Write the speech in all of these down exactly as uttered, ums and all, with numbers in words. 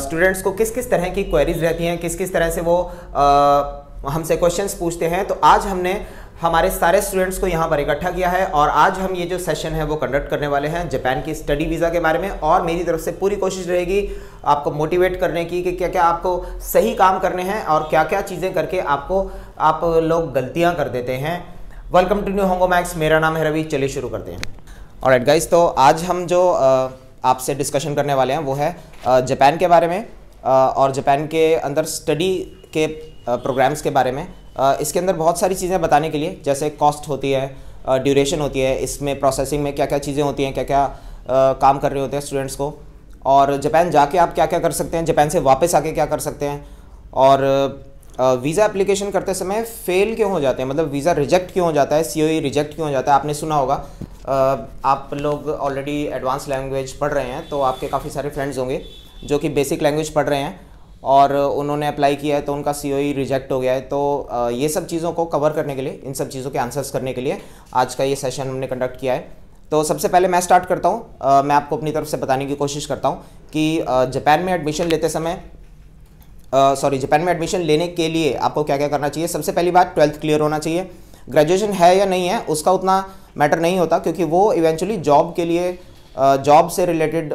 Students को किस किस तरह की क्वेरीज रहती हैं, किस किस तरह से वो uh, हमसे क्वेश्चंस पूछते हैं। तो आज हमने हमारे सारे स्टूडेंट्स को यहाँ पर इकट्ठा किया है और आज हम ये जो सेशन है वो कंडक्ट करने वाले हैं जापान की स्टडी वीज़ा के बारे में। और मेरी तरफ से पूरी कोशिश रहेगी आपको मोटिवेट करने की कि क्या क्या आपको सही काम करने हैं और क्या क्या चीज़ें करके आपको आप लोग गलतियाँ कर देते हैं। वेलकम टू निहोंगोमैक्स, मेरा नाम है रवि। चलिए शुरू करते हैं। ऑलराइट गाइस, तो आज हम जो आपसे डिस्कशन करने वाले हैं वो है जापान के बारे में और जापान के अंदर स्टडी के प्रोग्राम्स के बारे में। इसके अंदर बहुत सारी चीज़ें बताने के लिए, जैसे कॉस्ट होती है, ड्यूरेशन होती है, इसमें प्रोसेसिंग में क्या क्या चीज़ें होती हैं, क्या क्या काम कर रहे होते हैं स्टूडेंट्स को, और जापान जाके आप क्या क्या कर सकते हैं, जापान से वापस आके क्या कर सकते हैं, और वीज़ा एप्लीकेशन करते समय फेल क्यों हो जाते हैं, मतलब वीज़ा रिजेक्ट क्यों हो जाता है, सीओई रिजेक्ट क्यों हो जाता है। आपने सुना होगा, आप लोग ऑलरेडी एडवांस लैंग्वेज पढ़ रहे हैं तो आपके काफ़ी सारे फ्रेंड्स होंगे जो कि बेसिक लैंग्वेज पढ़ रहे हैं और उन्होंने अप्लाई किया है तो उनका सीओई रिजेक्ट हो गया है। तो ये सब चीज़ों को कवर करने के लिए, इन सब चीज़ों के आंसर्स करने के लिए आज का ये सेशन हमने कंडक्ट किया है। तो सबसे पहले मैं स्टार्ट करता हूँ। मैं आपको अपनी तरफ से बताने की कोशिश करता हूँ कि जापान में एडमिशन लेते समय सॉरी जापान में एडमिशन लेने के लिए आपको क्या क्या करना चाहिए। सबसे पहली बात, ट्वेल्थ क्लियर होना चाहिए। ग्रेजुएशन है या नहीं है उसका उतना मैटर नहीं होता, क्योंकि वो इवेंचुअली जॉब के लिए, जॉब से रिलेटेड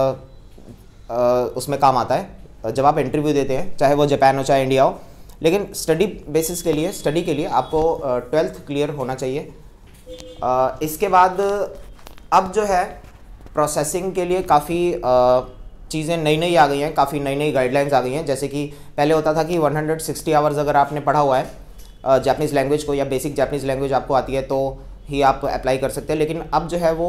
उसमें काम आता है जब आप इंटरव्यू देते हैं, चाहे वो जापान हो चाहे इंडिया हो। लेकिन स्टडी बेसिस के लिए, स्टडी के लिए आपको ट्वेल्थ क्लियर होना चाहिए। इसके बाद अब जो है प्रोसेसिंग के लिए काफ़ी चीज़ें नई नई आ गई हैं, काफ़ी नई नई गाइडलाइंस आ गई हैं। जैसे कि पहले होता था कि एक सौ साठ आवर्स अगर आपने पढ़ा हुआ है जापानीज़ लैंग्वेज को या बेसिक जापानीज़ लैंग्वेज आपको आती है तो ही आप अप्लाई कर सकते हैं। लेकिन अब जो है वो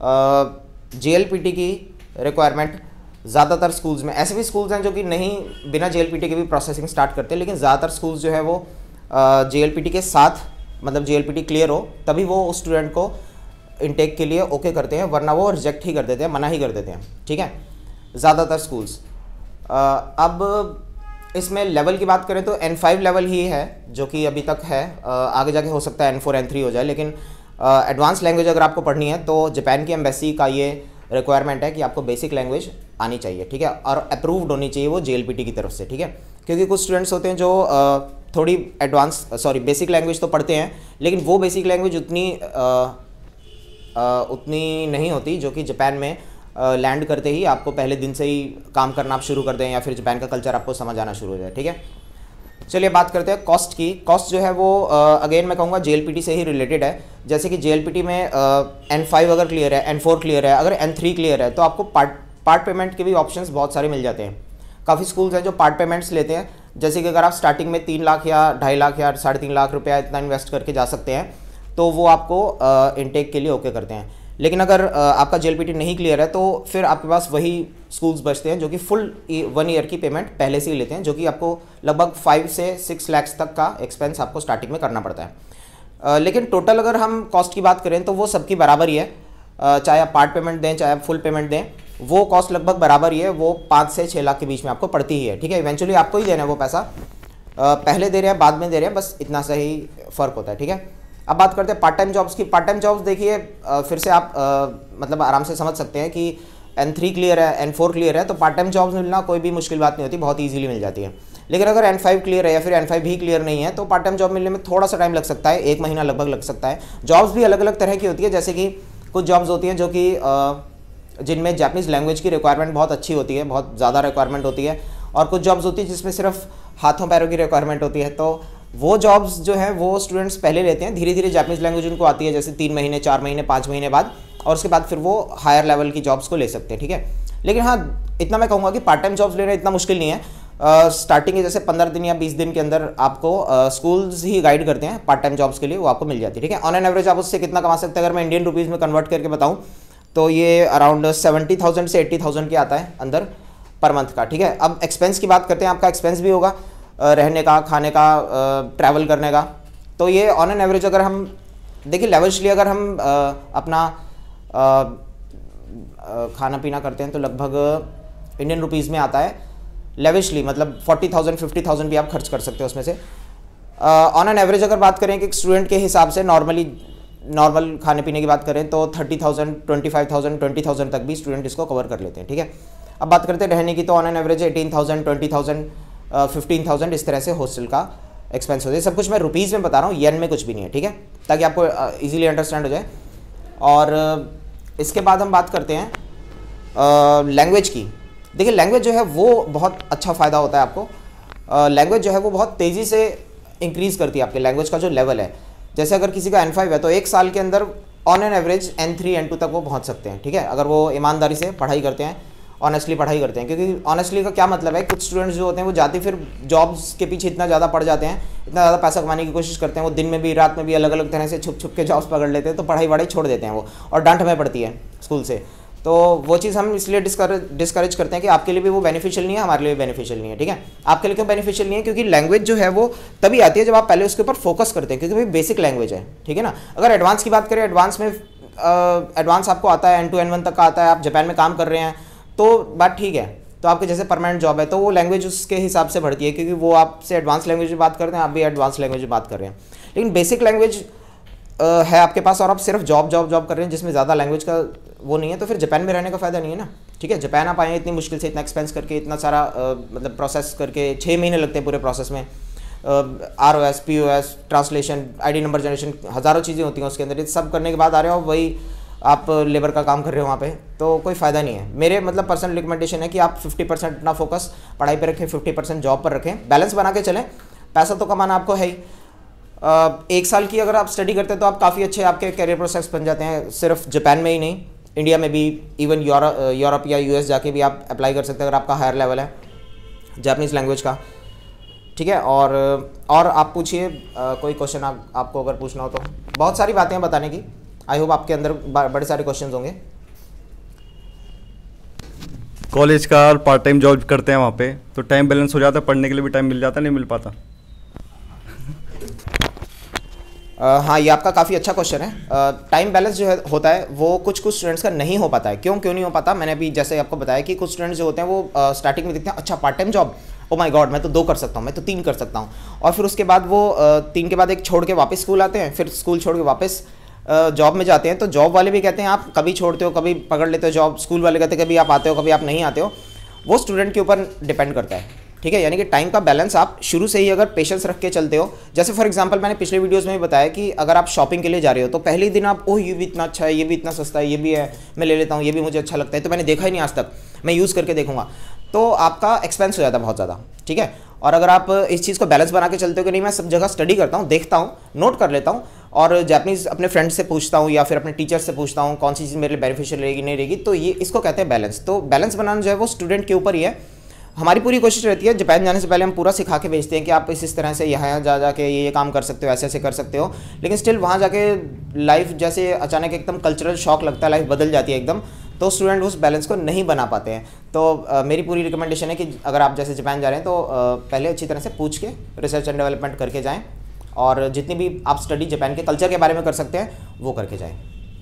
जेएलपीटी की रिक्वायरमेंट ज़्यादातर स्कूल्स में, ऐसे भी स्कूल्स हैं जो कि नहीं बिना जेएलपीटी के भी प्रोसेसिंग स्टार्ट करते हैं, लेकिन ज़्यादातर स्कूल्स जो है वो जेएलपीटी के साथ, मतलब जेएलपीटी क्लियर हो तभी वो उस स्टूडेंट को इनटेक के लिए ओके करते हैं, वरना वो रिजेक्ट ही कर देते हैं, मना ही कर देते हैं। ठीक है, ज़्यादातर स्कूल्स। अब इसमें लेवल की बात करें तो एन फाइव लेवल ही है जो कि अभी तक है, आगे जाके हो सकता है एन फोर एन थ्री हो जाए। लेकिन एडवांस लैंग्वेज अगर आपको पढ़नी है तो जापान की एम्बेसी का ये रिक्वायरमेंट है कि आपको बेसिक लैंग्वेज आनी चाहिए। ठीक है, और अप्रूव्ड होनी चाहिए वो जेएलपीटी की तरफ से। ठीक है, क्योंकि कुछ स्टूडेंट्स होते हैं जो थोड़ी एडवांस सॉरी बेसिक लैंग्वेज तो पढ़ते हैं, लेकिन वो बेसिक लैंग्वेज उतनी आ, आ, उतनी नहीं होती जो कि जापान में लैंड करते ही आपको पहले दिन से ही काम करना आप शुरू कर दें या फिर जापान का कल्चर आपको समझ आना शुरू हो जाए। ठीक है, चलिए बात करते हैं कॉस्ट की। कॉस्ट जो है वो अगेन मैं कहूँगा जेएलपीटी से ही रिलेटेड है। जैसे कि जेएलपीटी में एन फाइव अगर क्लियर है, एन फोर क्लियर है, अगर एन थ्री क्लियर है तो आपको पार्ट पार्ट पेमेंट के भी ऑप्शंस बहुत सारे मिल जाते हैं। काफ़ी स्कूल्स हैं जो पार्ट पेमेंट्स लेते हैं, जैसे कि अगर आप स्टार्टिंग में तीन लाख या ढाई लाख या साढ़े तीन लाख रुपया इतना इन्वेस्ट करके जा सकते हैं तो वो आपको इनटेक के लिए ओके करते हैं। लेकिन अगर आपका जेएलपीटी नहीं क्लियर है तो फिर आपके पास वही स्कूल्स बचते हैं जो कि फुल वन ईयर की पेमेंट पहले से ही लेते हैं, जो कि आपको लगभग फाइव से सिक्स लैक्स तक का एक्सपेंस आपको स्टार्टिंग में करना पड़ता है। लेकिन टोटल अगर हम कॉस्ट की बात करें तो वो सबकी बराबर ही है, चाहे आप पार्ट पेमेंट दें चाहे आप फुल पेमेंट दें, वो कॉस्ट लगभग बराबर ही है, वो पाँच से छः लाख के बीच में आपको पड़ती ही है। ठीक है, इवेंचुअली आपको ही देना है वो पैसा, पहले दे रहे हैं बाद में दे रहे हैं, बस इतना सा ही फ़र्क होता है। ठीक है, अब बात करते हैं पार्ट टाइम जॉब्स की। पार्ट टाइम जॉब्स देखिए फिर से आप आ, मतलब आराम से समझ सकते हैं कि एन थ्री क्लियर है, एन फोर क्लियर है तो पार्ट टाइम जॉब्स मिलना कोई भी मुश्किल बात नहीं होती, बहुत इजीली मिल जाती है। लेकिन अगर एन फाइव क्लियर है या फिर एन फाइव भी क्लियर नहीं है तो पार्ट टाइम जॉब मिलने में थोड़ा सा टाइम लग सकता है, एक महीना लगभग लग सकता है। जॉब्स भी अलग अलग तरह की होती है, जैसे कि कुछ जॉब्स होती हैं जो कि जिनमें जापानीज़ लैंग्वेज की रिक्वायरमेंट बहुत अच्छी होती है, बहुत ज़्यादा रिक्वायरमेंट होती है, और कुछ जॉब्स होती है जिसमें सिर्फ हाथों पैरों की रिक्वायरमेंट होती है। तो वो जॉब्स जो है वो स्टूडेंट्स पहले लेते हैं, धीरे धीरे जापानीज़ लैंग्वेज उनको आती है, जैसे तीन महीने चार महीने पाँच महीने बाद, और उसके बाद फिर वो हायर लेवल की जॉब्स को ले सकते हैं। ठीक है, लेकिन हाँ इतना मैं कहूँगा कि पार्ट टाइम जॉब्स लेना इतना मुश्किल नहीं है। स्टार्टिंग के जैसे पंद्रह दिन या बीस दिन के अंदर आपको स्कूल्स ही गाइड करते हैं पार्ट टाइम जॉब्स के लिए, वो आपको मिल जाती है। ठीक है, ऑन एन एवरेज आप उससे कितना कमा सकते हैं अगर मैं इंडियन रुपीज़ में कन्वर्ट करके बताऊँ तो ये अराउंड सेवेंटी थाउजेंड से एट्टी थाउजेंड के आता है अंदर पर मंथ का। ठीक है, अब एक्सपेंस की बात करते हैं। आपका एक्सपेंस भी होगा रहने का, खाने का, ट्रैवल करने का। तो ये ऑन एन एवरेज अगर हम देखिए लेवल्सली अगर हम आ, अपना आ, आ, खाना पीना करते हैं तो लगभग इंडियन रुपीज़ में आता है लेविशली, मतलब फोर्टी थाउजेंड फिफ्टी थाउजेंड भी आप खर्च कर सकते हो उसमें से। ऑन एन एवरेज अगर बात करें कि स्टूडेंट के हिसाब से नॉर्मली नॉर्मल खाने पीने की बात करें तो thirty thousand twenty five thousand twenty thousand तक भी स्टूडेंट इसको कवर कर लेते हैं। ठीक है, अब बात करते हैं रहने की, तो on an average eighteen thousand twenty thousand fifteen thousand इस तरह से हॉस्टल का एक्सपेंस हो जाए। सब कुछ मैं रुपीज़ में बता रहा हूँ, येन में कुछ भी नहीं है, ठीक है, ताकि आपको इजीली अंडरस्टैंड हो जाए। और uh, इसके बाद हम बात करते हैं लैंग्वेज uh, की। देखिए लैंग्वेज जो है वो बहुत अच्छा फ़ायदा होता है आपको। लैंग्वेज uh, जो है वो बहुत तेज़ी से इंक्रीज़ करती है आपके लैंग्वेज का जो लेवल है। जैसे अगर किसी का एन फाइव है तो एक साल के अंदर on an average N three N two तक वो पहुंच सकते हैं, ठीक है, अगर वो ईमानदारी से पढ़ाई करते हैं, ऑनेस्टली पढ़ाई करते हैं। क्योंकि ऑनेस्टली का क्या मतलब है, कुछ स्टूडेंट्स जो होते हैं वो जाते फिर जॉब्स के पीछे इतना ज़्यादा पड़ जाते हैं, इतना ज़्यादा पैसा कमाने की कोशिश करते हैं, वो दिन में भी रात में भी अलग अलग तरह से छुप छुप के जॉब्स पकड़ लेते हैं, तो पढ़ाई वढ़ाई छोड़ देते हैं वो, और डांट हमें पड़ती है स्कूल से। तो वो चीज़ हम इसलिए डिस्करेज डिस्करेज करते हैं कि आपके लिए भी वो बेनिफिशियल नहीं है, हमारे लिए भी बेनिफिशियल नहीं है, ठीक है। आपके लिए क्यों बेनिफिशियल नहीं है, क्योंकि लैंग्वेज जो है वो तभी आती है जब आप पहले उसके ऊपर फोकस करते हैं, क्योंकि भाई बेसिक लैंग्वेज है, ठीक है ना। अगर एडवांस की बात करें, एडवांस में एडवांस uh, आपको आता है, एन टू एन वन तक का आता है, आप जापान में काम कर रहे हैं तो बात ठीक है, तो आपके जैसे परमानेंट जॉब है तो वो लैंग्वेज उसके हिसाब से बढ़ती है, क्योंकि वो आपसे एडवांस लैंग्वेज में बात करते हैं, आप भी एडवांस लैंग्वेज में बात कर रहे हैं। लेकिन बेसिक लैंग्वेज है आपके पास और आप सिर्फ जॉब जॉब जॉब कर रहे हैं जिसमें ज़्यादा लैंग्वेज का वो नहीं है, तो फिर जापान में रहने का फ़ायदा नहीं है ना, ठीक है। जापान आप आए इतनी मुश्किल से, इतना एक्सपेंस करके, इतना सारा आ, मतलब प्रोसेस करके, छः महीने लगते हैं पूरे प्रोसेस में, R O S, P O S, translation, I D number generation, हज़ारों चीज़ें होती हैं उसके अंदर, ये सब करने के बाद आ रहे हो, वही आप लेबर का काम कर रहे हो वहाँ पे, तो कोई फ़ायदा नहीं है। मेरे मतलब पर्सनल रिकमेंडेशन है कि आप फिफ्टी परसेंट अपना फोकस पढ़ाई पे रखें, फिफ्टी परसेंट जॉब पर रखें, बैलेंस बना के चलें। पैसा तो कमाना आपको है ही। एक साल की अगर आप स्टडी करते हैं तो आप काफ़ी अच्छे आपके करियर प्रोसेस बन जाते हैं, सिर्फ जापान में ही नहीं, इंडिया में भी, इवन यूरोप या यूएस जाके भी आप अप्लाई कर सकते हैं अगर आपका हायर लेवल है जापानीज़ लैंग्वेज का, ठीक है। और और आप पूछिए कोई क्वेश्चन आप, आपको अगर पूछना हो तो, बहुत सारी बातें हैं बताने की। आई होप आपके अंदर बड़े सारे क्वेश्चंस होंगे। कॉलेज का और पार्ट टाइम जॉब करते हैं वहाँ पे, तो टाइम बैलेंस हो जाता है, पढ़ने के लिए भी टाइम मिल जाता, नहीं मिल पाता? Uh, हाँ, ये आपका काफ़ी अच्छा क्वेश्चन है। टाइम uh, बैलेंस जो है होता है वो कुछ कुछ स्टूडेंट्स का नहीं हो पाता है। क्यों क्यों नहीं हो पाता, मैंने अभी जैसे आपको बताया कि कुछ स्टूडेंट्स जो होते हैं वो स्टार्टिंग uh, में देखते हैं अच्छा part time job, oh my god मैं तो दो कर सकता हूँ, मैं तो तीन कर सकता हूँ, और फिर उसके बाद वो uh, तीन के बाद एक छोड़ के वापस स्कूल आते हैं, फिर स्कूल छोड़ के वापस जॉब uh, में जाते हैं। तो जॉब वाले भी कहते हैं आप कभी छोड़ते हो कभी पकड़ लेते हो जॉब, स्कूल वाले कहते हैं कभी आप आते हो कभी आप नहीं आते हो। वो स्टूडेंट के ऊपर डिपेंड करता है, ठीक है। यानी कि टाइम का बैलेंस आप शुरू से ही अगर पेशेंस रख के चलते हो, जैसे फॉर एग्जांपल मैंने पिछले वीडियोस में भी बताया कि अगर आप शॉपिंग के लिए जा रहे हो तो पहले ही दिन आप ओह ये भी इतना अच्छा है, ये भी इतना सस्ता है, ये भी है मैं ले लेता हूँ, ये भी मुझे अच्छा लगता है, तो मैंने देखा ही नहीं आज तक, मैं यूज़ करके देखूंगा, तो आपका एक्सपेंस हो जाता है बहुत ज़्यादा, ठीक है। और अगर आप इस चीज़ को बैलेंस बना के चलते हो कि नहीं मैं सब जगह स्टडी करता हूँ, देखता हूँ, नोट कर लेता हूँ, और जापानीज़ अपने फ्रेंड्स से पूछता हूँ या फिर अपने टीचर से पूछता हूँ कौन सी चीज़ मेरे लिए बेनिफिशियल रहेगी नहीं रहेगी, तो ये इसको कहते हैं बैलेंस। तो बैलेंस बनाना जो है वो स्टूडेंट के ऊपर ही है। हमारी पूरी कोशिश रहती है जापान जाने से पहले हम पूरा सिखा के भेजते हैं कि आप इस इस तरह से यहाँ यहाँ जा जाके ये ये काम कर सकते हो, ऐसे ऐसे कर सकते हो, लेकिन स्टिल वहाँ जाके लाइफ जैसे अचानक एकदम कल्चरल शॉक लगता है, लाइफ बदल जाती है एकदम, तो स्टूडेंट उस बैलेंस को नहीं बना पाते हैं। तो आ, मेरी पूरी रिकमेंडेशन है कि अगर आप जैसे जापान जा रहे हैं तो आ, पहले अच्छी तरह से पूछ के रिसर्च एंड डेवलपमेंट करके जाएँ, और जितनी भी आप स्टडी जापान के कल्चर के बारे में कर सकते हैं वो करके जाएँ।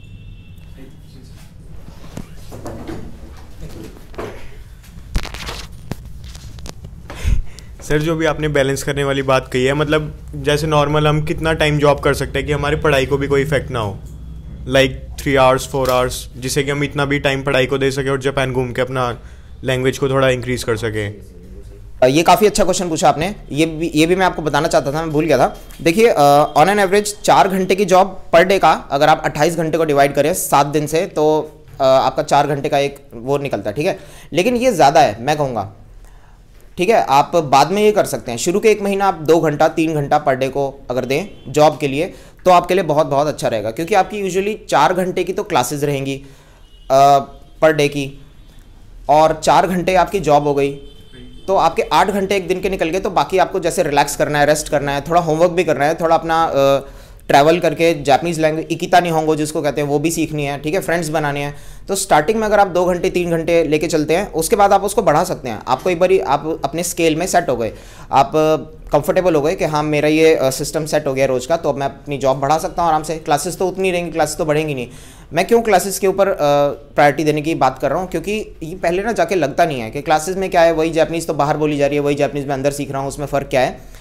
सर जो भी आपने बैलेंस करने वाली बात कही है, मतलब जैसे नॉर्मल हम कितना टाइम जॉब कर सकते हैं कि हमारी पढ़ाई को भी कोई इफेक्ट ना हो, like three hours four hours, जिससे कि हम इतना भी टाइम पढ़ाई को दे सके और जापान घूम के अपना लैंग्वेज को थोड़ा इंक्रीज कर सके। ये काफ़ी अच्छा क्वेश्चन पूछा आपने, ये भी ये भी मैं आपको बताना चाहता था, मैं भूल गया था। देखिए ऑन एन एवरेज चार घंटे की जॉब पर डे का अगर आप अट्ठाईस घंटे को डिवाइड करें सात दिन से, तो uh, आपका चार घंटे का एक वो निकलता है, ठीक है। लेकिन ये ज़्यादा है मैं कहूँगा, ठीक है। आप बाद में ये कर सकते हैं, शुरू के एक महीना आप दो घंटा तीन घंटा पर डे को अगर दें जॉब के लिए तो आपके लिए बहुत बहुत अच्छा रहेगा, क्योंकि आपकी यूजुअली चार घंटे की तो क्लासेस रहेंगी पर डे की, और चार घंटे आपकी जॉब हो गई, तो आपके आठ घंटे एक दिन के निकल गए। तो बाकी आपको जैसे रिलैक्स करना है, रेस्ट करना है, थोड़ा होमवर्क भी करना है, थोड़ा अपना ट्रैवल करके जापानीज़ लैंग्वेज इकिता निहोंगो जिसको कहते हैं वो भी सीखनी है, ठीक है, फ्रेंड्स बनाने हैं। तो स्टार्टिंग में अगर आप दो घंटे तीन घंटे लेके चलते हैं, उसके बाद आप उसको बढ़ा सकते हैं। आपको एक बारी आप अपने स्केल में सेट हो गए, आप कंफर्टेबल हो गए कि हाँ मेरा ये सिस्टम सेट हो गया रोज़ का, तो अब मैं अपनी जॉब बढ़ा सकता हूँ आराम से। क्लासेस तो उतनी रहेंगी, क्लासेस तो बढ़ेंगी नहीं। मैं क्यों क्लासेस के ऊपर प्रायोरिटी देने की बात कर रहा हूँ, क्योंकि ये पहले ना जाके लगता नहीं है कि क्लासेस में क्या है, वही जापानीज़ तो बाहर बोली जा रही है, वही जापानीज़ मैं अंदर सीख रहा हूँ, उसमें फ़र्क क्या है।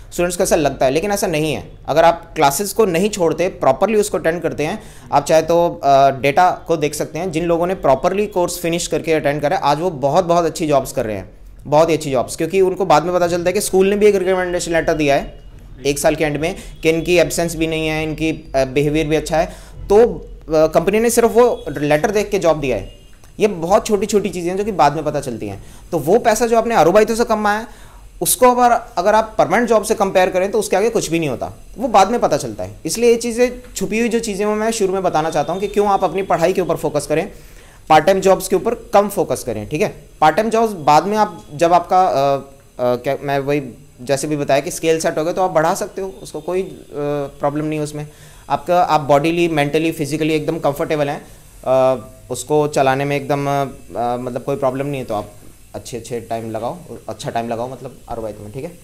स्टूडेंट्स को ऐसा लगता है, लेकिन ऐसा नहीं है। अगर आप क्लासेस को नहीं छोड़ते, प्रॉपरली उसको अटेंड करते हैं, आप चाहे तो डेटा को देख सकते हैं। जिन लोगों ने प्रॉपरली कोर्स फिनिश करके अटेंड करा, आज वो बहुत बहुत अच्छी जॉब्स कर रहे हैं, बहुत ही अच्छी जॉब्स, क्योंकि उनको बाद में पता चलता है कि स्कूल ने भी एक रिकमेंडेशन लेटर दिया है एक साल के एंड में कि इनकी एब्सेंस भी नहीं है, इनकी बिहेवियर भी अच्छा है, तो कंपनी ने सिर्फ वो लेटर देख के जॉब दिया है। ये बहुत छोटी छोटी चीज़ें हैं जो कि बाद में पता चलती हैं। तो वो पैसा जो आपने आरोबाइतों से कमाया है, उसको अगर अगर आप परमानेंट जॉब से कंपेयर करें तो उसके आगे कुछ भी नहीं होता, वो बाद में पता चलता है। इसलिए ये चीज़ें, छुपी हुई जो चीज़ें वो मैं शुरू में बताना चाहता हूँ कि क्यों आप अपनी पढ़ाई के ऊपर फोकस करें, पार्ट टाइम जॉब्स के ऊपर कम फोकस करें, ठीक है। पार्ट टाइम जॉब्स बाद में आप जब आपका आ, आ, क्या मैं वही जैसे भी बताया कि स्केल सेट हो गया तो आप बढ़ा सकते हो, उसको कोई प्रॉब्लम नहीं है उसमें। आपका आप बॉडीली, मेंटली, फिजिकली एकदम कंफर्टेबल हैं, आ, उसको चलाने में एकदम आ, मतलब कोई प्रॉब्लम नहीं है, तो आप अच्छे अच्छे टाइम लगाओ, अच्छा टाइम लगाओ मतलब आरोबाइत में, ठीक है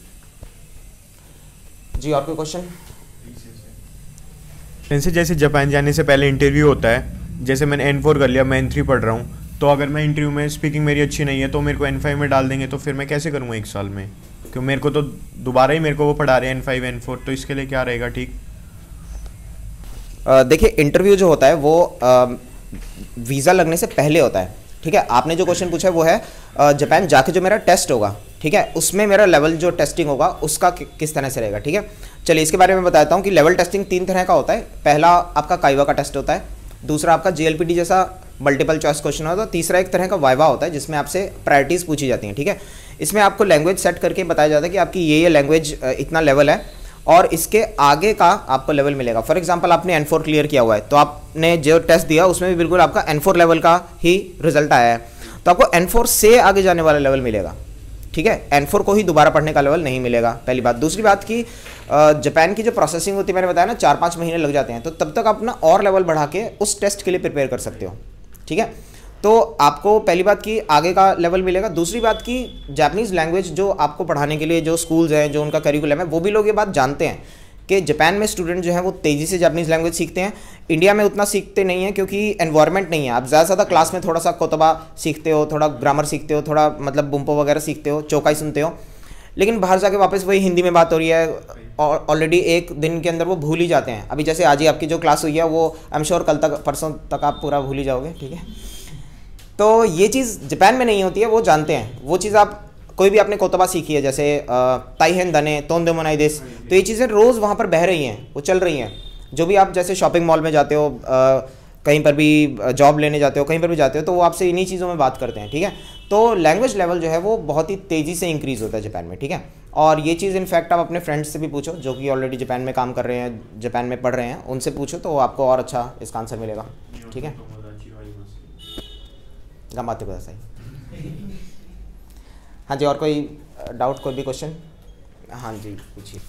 जी। और कोई क्वेश्चन? जैसे जैसे जापान जाने से पहले इंटरव्यू होता है, जैसे मैंने एन फोर कर लिया, मैं एन थ्री पढ़ रहा हूँ, तो अगर मैं इंटरव्यू में स्पीकिंग मेरी अच्छी नहीं है तो मेरे को एन फाइव में डाल देंगे, तो फिर मैं कैसे करूँगा एक साल में? क्योंकि मेरे को तो दोबारा ही मेरे को वो पढ़ा रहे हैं एन फाइव एन फोर, तो इसके लिए क्या रहेगा ठीक? देखिए, इंटरव्यू जो होता है वो वीज़ा लगने से पहले होता है, ठीक है। आपने जो क्वेश्चन पूछा है वो है जापान जाके जो मेरा टेस्ट होगा, ठीक है, उसमें मेरा लेवल जो टेस्टिंग होगा उसका कि, किस तरह से रहेगा, ठीक है। चलिए इसके बारे में बताता हूँ कि लेवल टेस्टिंग तीन तरह का होता है। पहला आपका काइवा का टेस्ट होता है, दूसरा आपका जे एल पी टी जैसा मल्टीपल चॉइस क्वेश्चन होता है, तीसरा एक तरह का वाइवा होता है जिसमें आपसे प्रायोरिटीज़ पूछी जाती हैं, ठीक है। इसमें आपको लैंग्वेज सेट करके बताया जाता है कि आपकी ये ये लैंग्वेज इतना लेवल है और इसके आगे का आपको लेवल मिलेगा। फॉर एग्जांपल आपने एन फोर क्लियर किया हुआ है, तो आपने जो टेस्ट दिया उसमें भी बिल्कुल आपका एन फोर लेवल का ही रिजल्ट आया है, तो आपको एन फोर से आगे जाने वाला लेवल मिलेगा, ठीक है। एन फोर को ही दोबारा पढ़ने का लेवल नहीं मिलेगा, पहली बात। दूसरी बात की जापान की जो प्रोसेसिंग होती है, मैंने बताया ना चार पाँच महीने लग जाते हैं, तो तब तक आप अपना और लेवल बढ़ा के उस टेस्ट के लिए प्रिपेयर कर सकते हो, ठीक है। तो आपको पहली बात की आगे का लेवल मिलेगा। दूसरी बात की जापानीज़ लैंग्वेज जो आपको पढ़ाने के लिए जो स्कूल्स हैं, जो उनका करिकुलम है, वो भी लोग ये बात जानते हैं कि जापान में स्टूडेंट जो हैं वो तेज़ी से जापानीज़ लैंग्वेज सीखते हैं। इंडिया में उतना सीखते नहीं हैं क्योंकि एनवायरनमेंट नहीं है। आप ज़्यादा से ज़्यादा क्लास में थोड़ा सा कोतबा सीखते हो, थोड़ा ग्रामर सीखते हो, थोड़ा मतलब बुम्पो वगैरह सीखते हो, चौकाई सुनते हो, लेकिन बाहर जाके वापस वही हिंदी में बात हो रही है और ऑलरेडी एक दिन के अंदर वो भूल ही जाते हैं। अभी जैसे आज ही आपकी जो क्लास हुई है वो आई एम श्योर कल तक, परसों तक आप पूरा भूल ही जाओगे, ठीक है। तो ये चीज़ जापान में नहीं होती है, वो जानते हैं। वो चीज़ आप कोई भी आपने कोतबा सीखी है, जैसे ताइहेन दने तोंदे मोनाई देस, तो ये चीज़ें रोज़ वहाँ पर बह रही हैं, वो चल रही हैं। जो भी आप जैसे शॉपिंग मॉल में जाते हो, आ, कहीं पर भी जॉब लेने जाते हो, कहीं पर भी जाते हो, तो वो आपसे इन्हीं चीज़ों में बात करते हैं, ठीक है। तो लैंग्वेज लेवल जो है वो बहुत ही तेज़ी से इंक्रीज़ होता है जापान में, ठीक है। और ये चीज़ इनफैक्ट आप अपने फ्रेंड्स से भी पूछो जो कि ऑलरेडी जापान में काम कर रहे हैं, जापान में पढ़ रहे हैं, उनसे पूछो तो आपको और अच्छा इसका आंसर मिलेगा, ठीक है। गमाते को सही। हाँ जी, और कोई डाउट, कोई भी क्वेश्चन? हाँ जी पूछिए।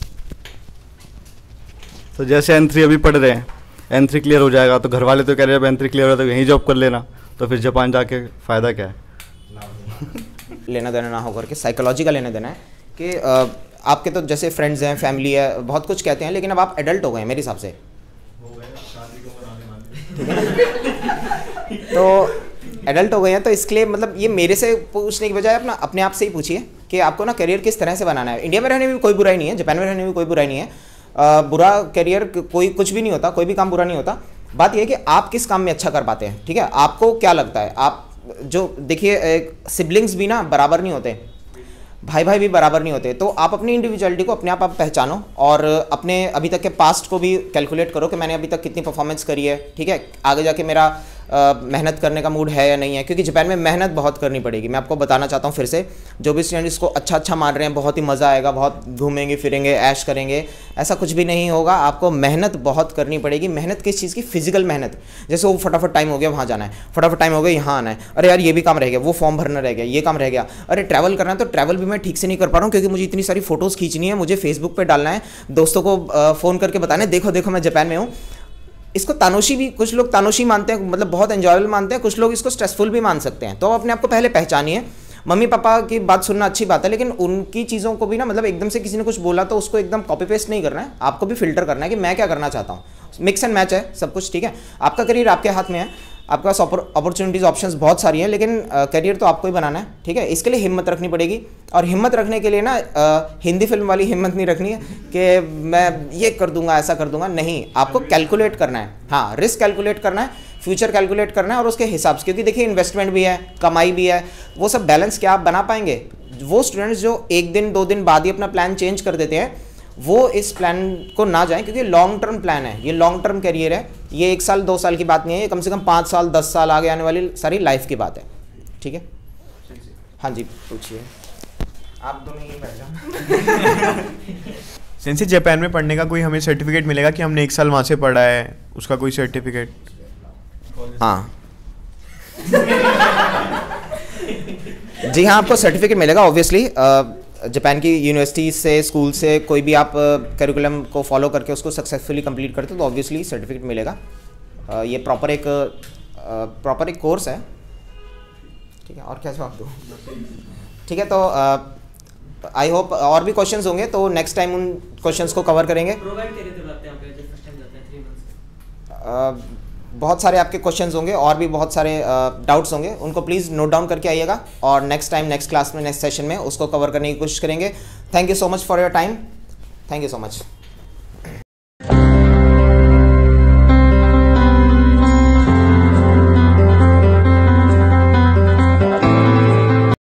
तो जैसे एन थ्री अभी पढ़ रहे हैं, एन थ्री क्लियर हो जाएगा तो घर वाले तो कह रहे हैं एन थ्री क्लियर हो तो यहीं जॉब कर लेना, तो फिर जापान जाके फ़ायदा क्या है? लेना देना ना हो करके साइकोलॉजी का लेना देना है कि आपके तो जैसे फ्रेंड्स हैं, फैमिली है, बहुत कुछ कहते हैं, लेकिन अब आप एडल्ट हो गए हैं मेरे हिसाब से, ठीक है। तो एडल्ट हो गए हैं, तो इसके लिए मतलब ये मेरे से पूछने की बजाय अपना अपने आप से ही पूछिए कि आपको ना करियर किस तरह से बनाना है। इंडिया में रहने में भी कोई बुराई नहीं है, जापान में रहने में भी कोई बुराई नहीं है। आ, बुरा करियर कोई कुछ भी नहीं होता, कोई भी काम बुरा नहीं होता। बात यह है कि आप किस काम में अच्छा कर पाते हैं, ठीक है। आपको क्या लगता है, आप जो देखिए सिबलिंग्स भी ना बराबर नहीं होते, भाई भाई भी बराबर नहीं होते। तो आप अपनी इंडिविजुअलिटी को अपने आप आप पहचानो और अपने अभी तक के पास्ट को भी कैलकुलेट करो कि मैंने अभी तक कितनी परफॉर्मेंस करी है, ठीक है। आगे जाके मेरा आ, मेहनत करने का मूड है या नहीं है, क्योंकि जापान में मेहनत बहुत करनी पड़ेगी। मैं आपको बताना चाहता हूँ फिर से, जो भी स्टूडेंट इसको अच्छा अच्छा मान रहे हैं, बहुत ही मज़ा आएगा, बहुत घूमेंगे फिरेंगे, ऐश करेंगे, ऐसा कुछ भी नहीं होगा। आपको मेहनत बहुत करनी पड़ेगी। मेहनत किस चीज़ की? फिजिकल मेहनत। जैसे वो फटाफट टाइम हो गया वहाँ जाना है, फटाफट टाइम हो गया यहाँ आना है, अरे यार ये भी काम रह गया, वो फॉर्म भरना रह गया, ये काम रह गया, अरे ट्रैवल करना है तो ट्रैवल भी मैं ठीक से नहीं कर पा रहा हूँ क्योंकि मुझे इतनी सारी फोटोज़ खींचनी है, मुझे फेसबुक पर डालना है, दोस्तों को फ़ोन करके बताना है देखो देखो मैं जापान में हूँ। इसको तानोशी भी, कुछ लोग तानोशी मानते हैं, मतलब बहुत एंजॉयबल मानते हैं, कुछ लोग इसको स्ट्रेसफुल भी मान सकते हैं। तो अपने आप को पहले पहचानिए। मम्मी पापा की बात सुनना अच्छी बात है, लेकिन उनकी चीज़ों को भी ना, मतलब एकदम से किसी ने कुछ बोला तो उसको एकदम कॉपी पेस्ट नहीं करना है, आपको भी फिल्टर करना है कि मैं क्या करना चाहता हूँ। मिक्स एंड मैच है सब कुछ, ठीक है। आपका करियर आपके हाथ में है, आपके पास अपॉर्चुनिटीज़ ऑप्शंस बहुत सारी हैं, लेकिन करियर तो आपको ही बनाना है, ठीक है। इसके लिए हिम्मत रखनी पड़ेगी, और हिम्मत रखने के लिए ना आ, हिंदी फिल्म वाली हिम्मत नहीं रखनी है कि मैं ये कर दूंगा ऐसा कर दूंगा, नहीं, आपको कैलकुलेट करना है। हाँ, रिस्क कैलकुलेट करना है, फ्यूचर कैलकुलेट करना है, और उसके हिसाब से, क्योंकि देखिए इन्वेस्टमेंट भी है, कमाई भी है, वो सब बैलेंस क्या आप बना पाएंगे? वो स्टूडेंट्स जो एक दिन दो दिन बाद ही अपना प्लान चेंज कर देते हैं, वो इस प्लान को ना जाएं, क्योंकि लॉन्ग टर्म प्लान है, ये लॉन्ग टर्म करियर है, ये एक साल दो साल की बात नहीं है, ये कम से कम पाँच साल दस साल आगे आने वाली सारी लाइफ की बात है, ठीक है। हाँ जी, पूछिए, आप दोनों यहीं बैठ जाओ। सेंसी, जापान में पढ़ने का कोई हमें सर्टिफिकेट मिलेगा कि हमने एक साल वहाँ से पढ़ा है, उसका कोई सर्टिफिकेट? हाँ जी हाँ, आपको सर्टिफिकेट मिलेगा ऑब्वियसली। जापान की यूनिवर्सिटी से, स्कूल से, कोई भी आप करिकुलम को फॉलो करके उसको सक्सेसफुली कंप्लीट करते हो तो ऑब्वियसली सर्टिफिकेट मिलेगा। uh, ये प्रॉपर एक प्रॉपर uh, एक कोर्स है, ठीक है। और क्या जवाब दूँ? ठीक है, तो आई uh, होप और भी क्वेश्चंस होंगे तो नेक्स्ट टाइम उन क्वेश्चंस को कवर करेंगे। प्रोवाइड करे थे बातें आप जब फर्स्ट टाइम जाते हैं थ्री मंथ्स uh, बहुत सारे आपके क्वेश्चंस होंगे और भी बहुत सारे डाउट्स uh, होंगे, उनको प्लीज़ नोट डाउन करके आइएगा, और नेक्स्ट टाइम नेक्स्ट क्लास में नेक्स्ट सेशन में उसको कवर करने की कोशिश करेंगे। Thank you so much for your time, thank you so much.